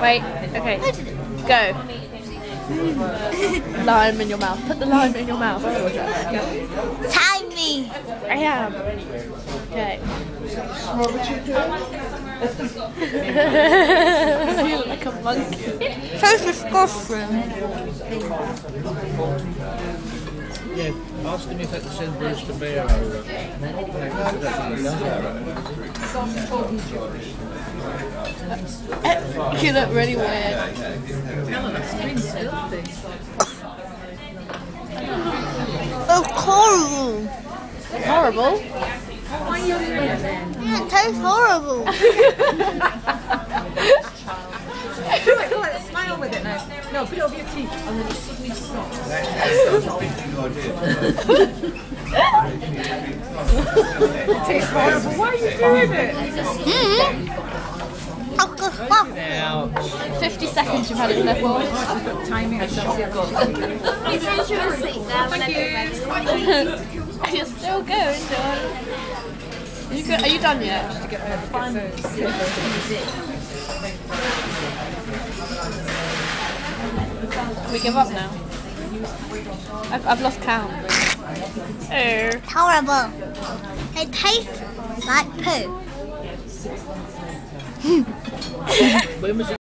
Wait, okay. Go. Lime in your mouth. Put the lime in your mouth. Time me. I am. Okay. You look like a monkey. So disgusting. Yeah, ask him if they can send Bruce the bear over. You look really weird. It's horrible. Horrible. It tastes horrible. Go on, smile with it now. No, put it over your teeth and then just suddenly stop. It tastes horrible. Why are you doing it? Now, 50 seconds you've had it in there for. Timing, I shall see a goal. You should have a seat there when I get ready. You're still going, John. Are you done yet? To get her fun. Can we give up now? I've lost count. Oh. Horrible. It tastes like poo. when was it?